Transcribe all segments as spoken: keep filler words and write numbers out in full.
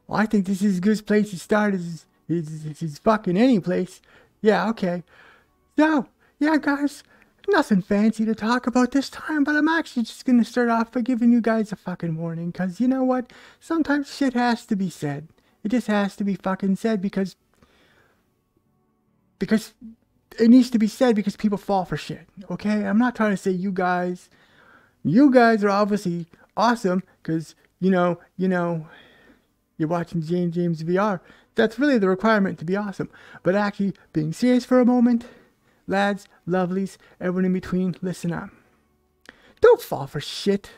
Well, I think this is a good place to start. Is is is fucking any place? Yeah, okay. So, yeah, guys, nothing fancy to talk about this time, but I'm actually just gonna start off by giving you guys a fucking warning, cause you know what? Sometimes shit has to be said. It just has to be fucking said because because it needs to be said because people fall for shit. Okay, I'm not trying to say you guys, you guys are obviously awesome, cause you know, you know. You're watching James James V R. That's really the requirement to be awesome. But actually, being serious for a moment, lads, lovelies, everyone in between, listen up. Don't fall for shit.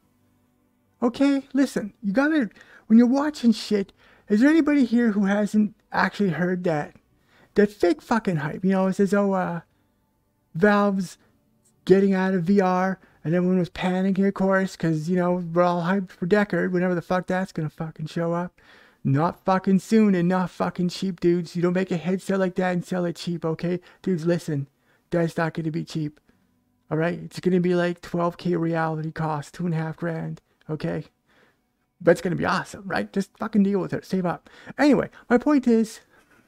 Okay? Listen, you gotta, when you're watching shit, is there anybody here who hasn't actually heard that? That fake fucking hype. You know, it says, oh, uh, Valve's getting out of V R, and everyone was panicking, of course, because, you know, we're all hyped for Deckard, whenever the fuck that's gonna fucking show up. Not fucking soon and not fucking cheap, dudes. You don't make a headset like that and sell it cheap, okay? Dudes, listen. That's not gonna be cheap. Alright? It's gonna be like twelve K reality cost, two and a half grand, okay? But it's gonna be awesome, right? Just fucking deal with it. Save up. Anyway, my point is,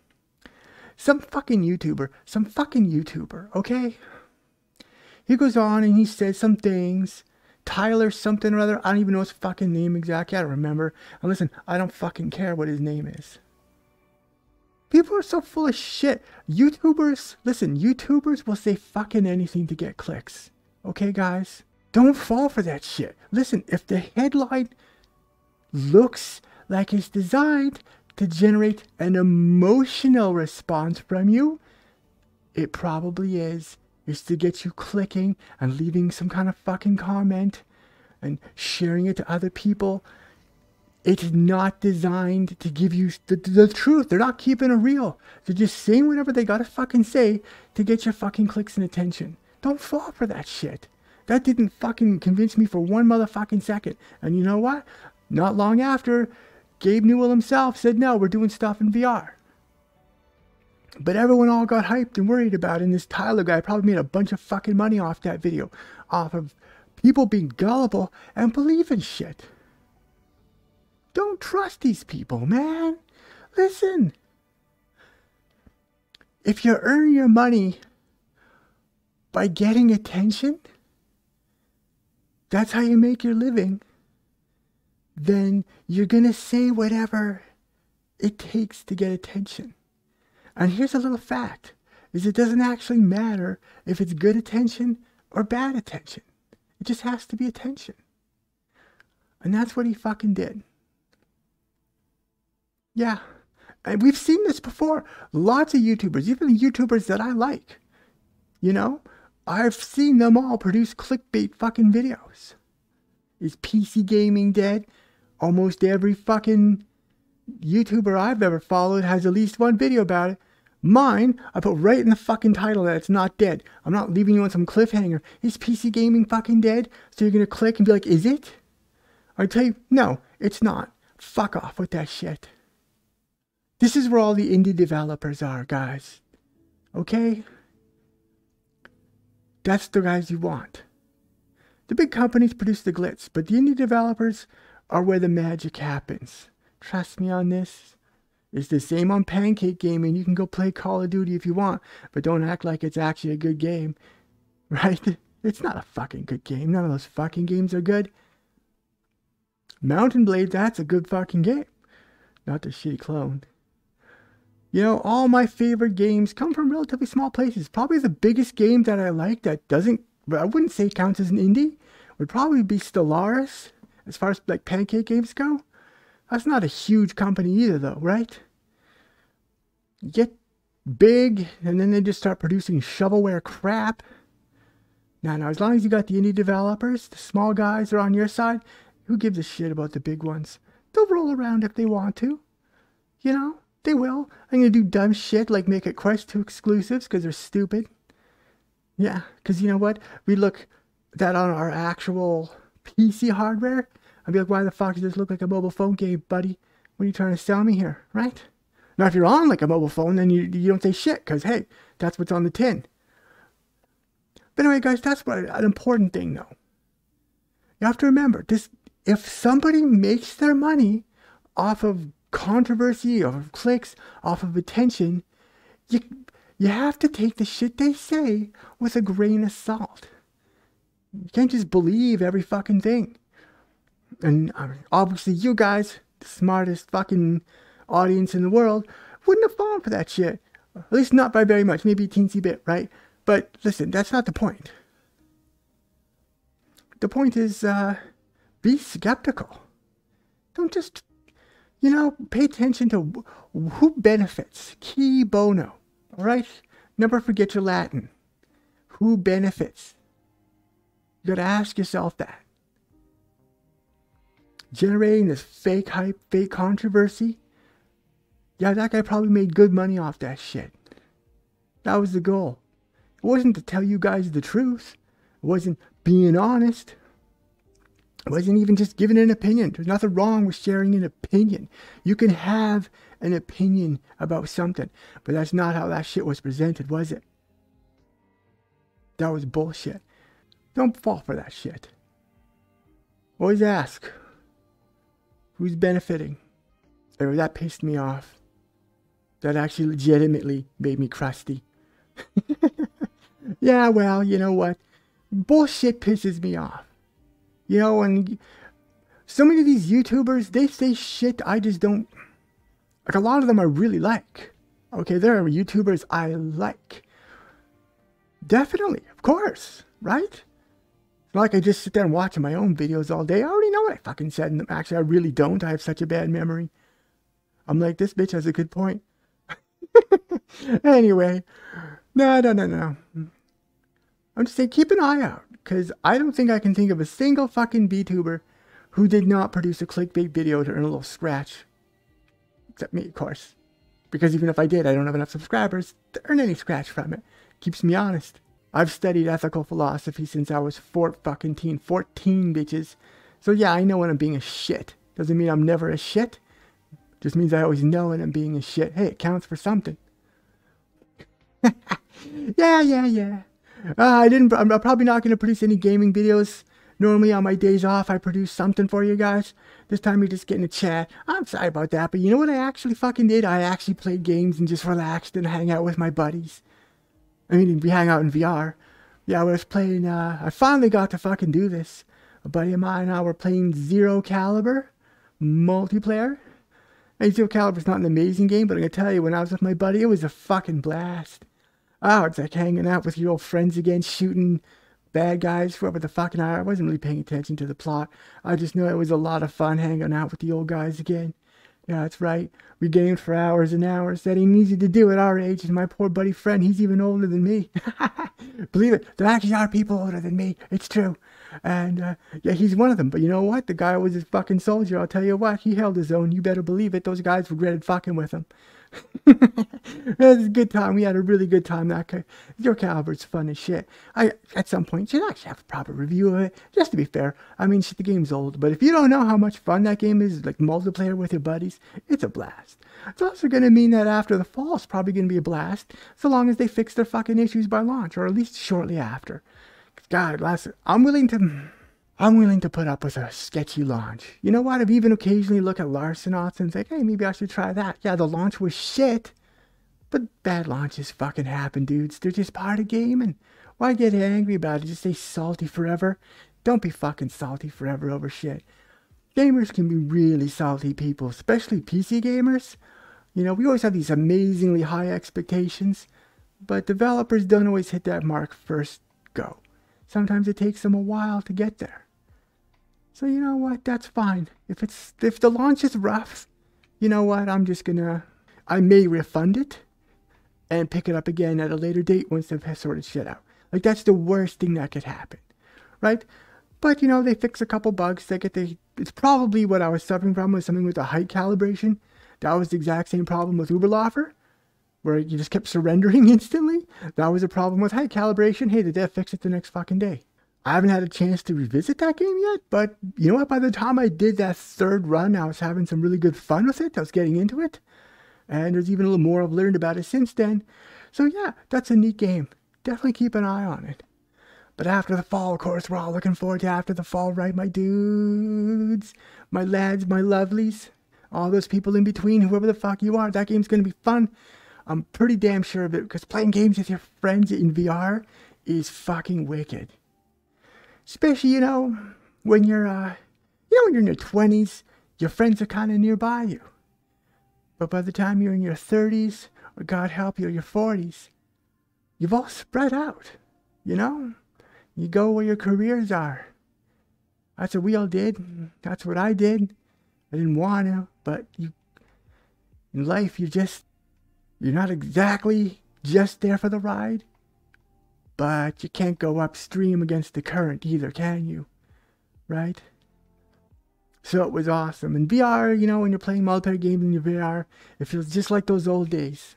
some fucking YouTuber, some fucking YouTuber, okay? He goes on and he says some things. Tyler something or other. I don't even know his fucking name exactly. I don't remember. And listen, I don't fucking care what his name is. People are so full of shit. YouTubers, listen, YouTubers will say fucking anything to get clicks. Okay, guys? Don't fall for that shit. Listen, if the headline looks like it's designed to generate an emotional response from you, it probably is. Is to get you clicking and leaving some kind of fucking comment and sharing it to other people. It's not designed to give you the, the truth. They're not keeping it real. They're just saying whatever they gotta fucking say to get your fucking clicks and attention. Don't fall for that shit. That didn't fucking convince me for one motherfucking second. And you know what? Not long after, Gabe Newell himself said, no, we're doing stuff in V R. But everyone all got hyped and worried about it. And this Tyler guy probably made a bunch of fucking money off that video. Off of people being gullible and believing shit. Don't trust these people, man. Listen. If you earn your money by getting attention, that's how you make your living, then you're going to say whatever it takes to get attention. And here's a little fact, is it doesn't actually matter if it's good attention or bad attention. It just has to be attention. And that's what he fucking did. Yeah. And we've seen this before. Lots of YouTubers, even YouTubers that I like, you know, I've seen them all produce clickbait fucking videos. Is P C gaming dead? Almost every fucking YouTuber I've ever followed has at least one video about it. Mine, I put right in the fucking title that it's not dead. I'm not leaving you on some cliffhanger. Is P C gaming fucking dead? So you're gonna click and be like, is it? I tell you, no, it's not. Fuck off with that shit. This is where all the indie developers are, guys. Okay? That's the guys you want. The big companies produce the glitz, but the indie developers are where the magic happens. Trust me on this. It's the same on Pancake Gaming. You can go play Call of Duty if you want, but don't act like it's actually a good game. Right? It's not a fucking good game. None of those fucking games are good. Mountain Blade, that's a good fucking game. Not the shitty clone. You know, all my favorite games come from relatively small places. Probably the biggest game that I like that doesn't, I wouldn't say counts as an indie, would probably be Stellaris, as far as like Pancake games go. That's not a huge company either, though, right? You get big, and then they just start producing shovelware crap. Now, now, as long as you got the indie developers, the small guys are on your side, who gives a shit about the big ones? They'll roll around if they want to. You know, they will. I'm going to do dumb shit like make it Quest two exclusives because they're stupid. Yeah, because you know what? We look that on our actual P C hardware. I'd be like, why the fuck does this look like a mobile phone game, buddy? What are you trying to sell me here, right? Now, if you're on like a mobile phone, then you, you don't say shit, because, hey, that's what's on the tin. But anyway, guys, that's what an important thing, though. You have to remember, this, if somebody makes their money off of controversy, off of clicks, off of attention, you, you have to take the shit they say with a grain of salt. You can't just believe every fucking thing. And obviously you guys, the smartest fucking audience in the world, wouldn't have fallen for that shit. At least not by very much, maybe a teensy bit, right? But listen, that's not the point. The point is, uh, be skeptical. Don't just, you know, pay attention to who benefits. Key bono, all right? Never forget your Latin. Who benefits? You gotta ask yourself that. Generating this fake hype, fake controversy. Yeah, that guy probably made good money off that shit. That was the goal. It wasn't to tell you guys the truth. It wasn't being honest. It wasn't even just giving an opinion. There's nothing wrong with sharing an opinion. You can have an opinion about something, but that's not how that shit was presented, was it? That was bullshit. Don't fall for that shit. Always ask, who's benefiting? And that pissed me off. That actually legitimately made me crusty. Yeah, well, you know what? Bullshit pisses me off. You know, and so many of these YouTubers, they say shit I just don't... Like, a lot of them I really like. Okay, there are YouTubers I like. Definitely, of course, right? It's not like I just sit there and watch my own videos all day. I already know what I fucking said in them. Actually, I really don't. I have such a bad memory. I'm like, this bitch has a good point. Anyway, no, no, no, no. I'm just saying, keep an eye out, because I don't think I can think of a single fucking VTuber who did not produce a clickbait video to earn a little scratch. Except me, of course. Because even if I did, I don't have enough subscribers to earn any scratch from it. Keeps me honest. I've studied ethical philosophy since I was four fucking teen. fourteen, bitches. So yeah, I know when I'm being a shit. Doesn't mean I'm never a shit. Just means I always know when I'm being a shit. Hey, it counts for something. yeah, yeah, yeah. Uh, I didn't. I'm probably not going to produce any gaming videos. Normally on my days off, I produce something for you guys. This time you're just getting a chat. I'm sorry about that, but you know what I actually fucking did? I actually played games and just relaxed and hang out with my buddies. I mean, we hang out in V R. Yeah, I was playing. Uh, I finally got to fucking do this. A buddy of mine and I were playing Zero Caliber multiplayer. And Zero Caliber's not an amazing game, but I'm gonna tell you, when I was with my buddy, it was a fucking blast. Oh, it's like hanging out with your old friends again, shooting bad guys, whoever the fucking are. I wasn't really paying attention to the plot. I just knew it was a lot of fun hanging out with the old guys again. Yeah, that's right. We gamed for hours and hours. That ain't easy to do at our age. And my poor buddy friend, he's even older than me. Believe it, there actually are people older than me. It's true. And, uh, yeah, he's one of them. But you know what? The guy was a fucking soldier. I'll tell you what. He held his own. You better believe it. Those guys regretted fucking with him. It was a good time. We had a really good time. That guy, Zero Caliber's fun as shit. I at some point should actually have a proper review of it. Just to be fair, I mean, shit, the game's old, but if you don't know how much fun that game is, like multiplayer with your buddies, it's a blast. It's also going to mean that after the fall, it's probably going to be a blast, so long as they fix their fucking issues by launch, or at least shortly after. God, last I'm willing to. I'm willing to put up with a sketchy launch. You know what? I've even occasionally looked at Larcenauts and think, hey, maybe I should try that. Yeah, the launch was shit. But bad launches fucking happen, dudes. They're just part of gaming. Why get angry about it? Just stay salty forever. Don't be fucking salty forever over shit. Gamers can be really salty people, especially P C gamers. You know, we always have these amazingly high expectations, but developers don't always hit that mark first go. Sometimes it takes them a while to get there. So you know what? That's fine. If it's if the launch is rough, you know what? I'm just gonna I may refund it and pick it up again at a later date once they've sorted shit out. Like, that's the worst thing that could happen, right? But you know, they fix a couple bugs. They get the it's probably what I was suffering from was something with the height calibration. That was the exact same problem with Uberlaufer, where you just kept surrendering instantly. That was a problem with height calibration. Hey, the dev fixed it the next fucking day. I haven't had a chance to revisit that game yet, but you know what? By the time I did that third run, I was having some really good fun with it. I was getting into it. And there's even a little more I've learned about it since then. So yeah, that's a neat game. Definitely keep an eye on it. But after the fall, of course, we're all looking forward to after the fall, right, my dudes? My lads, my lovelies. all those people in between, whoever the fuck you are, that game's going to be fun. I'm pretty damn sure of it, because playing games with your friends in V R is fucking wicked. Especially, you know, when you're, uh, you know, when you're in your twenties, your friends are kind of nearby you. But by the time you're in your thirties, or God help you, your forties, you've all spread out, you know? You go where your careers are. That's what we all did. That's what I did. I didn't want to, but you, in life, you just, you're not exactly just there for the ride, but you can't go upstream against the current either, can you? Right? So it was awesome. And V R, you know, when you're playing multiplayer games in your V R, it feels just like those old days.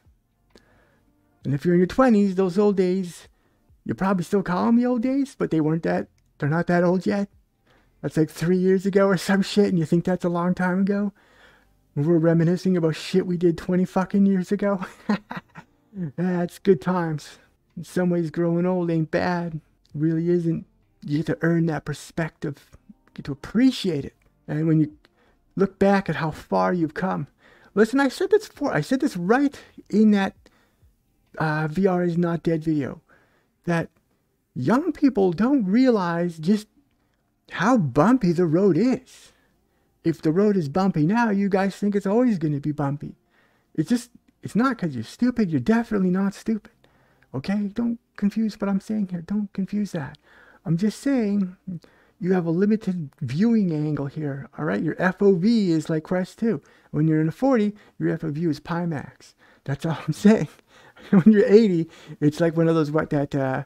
And if you're in your twenties, those old days, you probably still call them the old days, but they weren't that, they're not that old yet. That's like three years ago or some shit, and you think that's a long time ago? We're reminiscing about shit we did twenty fucking years ago. That's good times. In some ways, growing old ain't bad. It really isn't. You get to earn that perspective. You get to appreciate it. And when you look back at how far you've come. Listen, I said this before. I said this right in that uh, V R is not dead video. That young people don't realize just how bumpy the road is. If the road is bumpy now, you guys think it's always going to be bumpy. It's just, it's not because you're stupid. You're definitely not stupid. Okay? Don't confuse what I'm saying here. Don't confuse that. I'm just saying you have a limited viewing angle here. All right? Your F O V is like Quest two. When you're in a forty, your F O V is Pimax. That's all I'm saying. When you're eighty, it's like one of those, what, that, uh,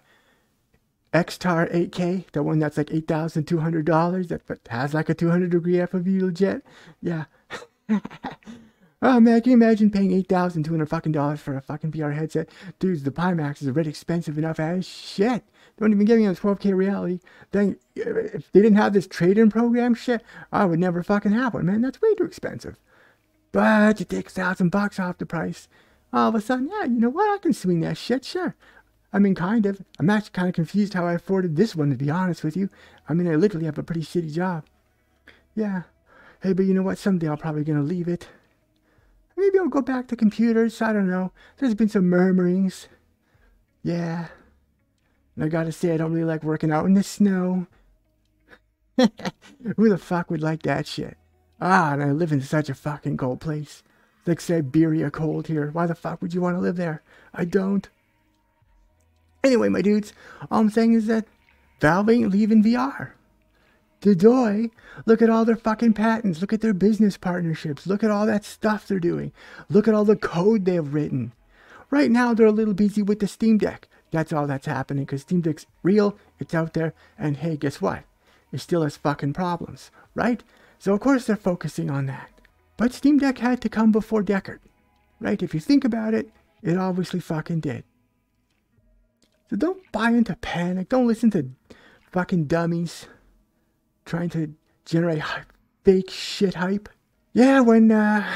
X T A R eight K, the one that's like eight thousand two hundred dollars, that has like a two hundred degree F O V legit. Yeah. Oh man, can you imagine paying eight thousand two hundred fucking dollars for a fucking V R headset? Dudes, the Pimax is already expensive enough as shit. Don't even get me on twelve K reality. Then, if they didn't have this trade-in program shit, I would never fucking have one, man. That's way too expensive. But you take a thousand bucks off the price. All of a sudden, yeah, you know what? I can swing that shit, sure. I mean, kind of. I'm actually kind of confused how I afforded this one, to be honest with you. I mean, I literally have a pretty shitty job. Yeah. Hey, but you know what? Someday I'm probably going to leave it. Maybe I'll go back to computers. I don't know. There's been some murmurings. Yeah. And I gotta say, I don't really like working out in the snow. Who the fuck would like that shit? Ah, and I live in such a fucking cold place. It's like Siberia cold here. Why the fuck would you want to live there? I don't. Anyway, my dudes, all I'm saying is that Valve ain't leaving V R. Dodoy, look at all their fucking patents. Look at their business partnerships. Look at all that stuff they're doing. Look at all the code they've written. Right now, they're a little busy with the Steam Deck. That's all that's happening, because Steam Deck's real, it's out there, and hey, guess what? It still has fucking problems, right? So of course they're focusing on that. But Steam Deck had to come before Deckard, right? If you think about it, it obviously fucking did. So don't buy into panic. Don't listen to fucking dummies trying to generate hype, fake shit hype. Yeah, when uh,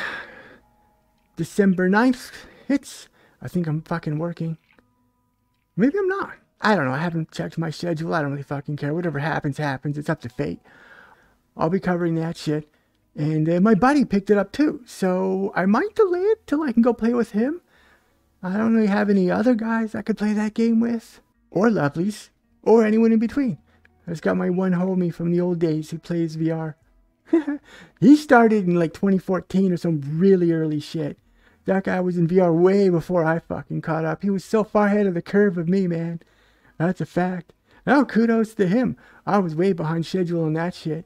December ninth hits, I think I'm fucking working. Maybe I'm not. I don't know. I haven't checked my schedule. I don't really fucking care. Whatever happens, happens. It's up to fate. I'll be covering that shit. And uh, my buddy picked it up too. So I might delay it till I can go play with him. I don't really have any other guys I could play that game with. Or lovelies. Or anyone in between. I just got my one homie from the old days who plays V R. He started in like twenty fourteen or some really early shit. That guy was in V R way before I fucking caught up. He was so far ahead of the curve of me, man. That's a fact. Now, kudos to him. I was way behind schedule on that shit.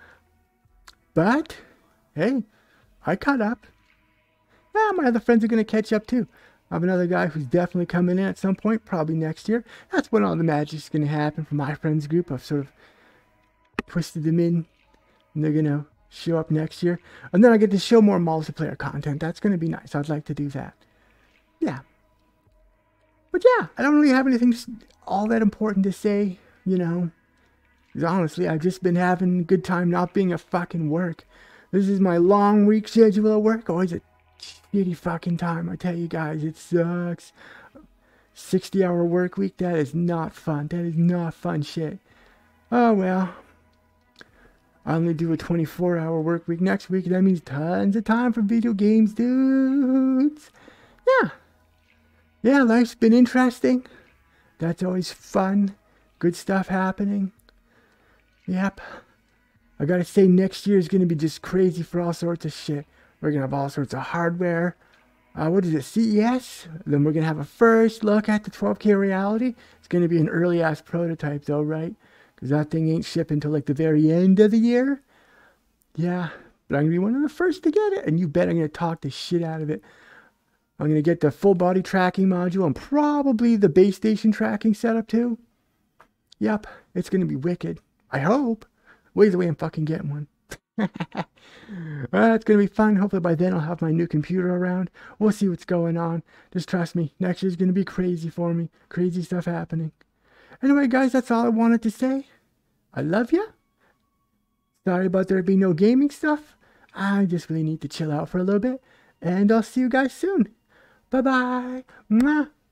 But, hey, I caught up. Yeah, my other friends are going to catch up too. I have another guy who's definitely coming in at some point, probably next year. That's when all the magic's going to happen for my friends group. I've sort of twisted them in, and they're going to show up next year. And then I get to show more multiplayer content. That's going to be nice. I'd like to do that. Yeah. But yeah, I don't really have anything all that important to say, you know. Because honestly, I've just been having a good time not being at fucking work. This is my long week schedule at work. Always a shitty fucking time, I tell you guys. It sucks. sixty hour work week, that is not fun. That is not fun shit. Oh well. I only do a twenty-four hour work week next week. And that means tons of time for video games, dudes. Yeah. Yeah, life's been interesting. That's always fun. Good stuff happening. Yep. I gotta say, next year is gonna be just crazy for all sorts of shit. We're gonna have all sorts of hardware. Uh, what is it, C E S? Then we're gonna have a first look at the twelve K reality. It's gonna be an early ass prototype though, right? Because that thing ain't shipping until like the very end of the year. Yeah, but I'm gonna be one of the first to get it, and you bet I'm gonna talk the shit out of it. I'm gonna get the full body tracking module and probably the base station tracking setup too. Yep, it's gonna be wicked. I hope. Ways away I'm fucking getting one. Well, it's gonna be fun. Hopefully by then I'll have my new computer around. We'll see what's going on. Just trust me, next year's gonna be crazy for me. Crazy stuff happening. Anyway, guys, that's all I wanted to say. I love you. Sorry about there being no gaming stuff. I just really need to chill out for a little bit. And I'll see you guys soon. Bye-bye. Mwah.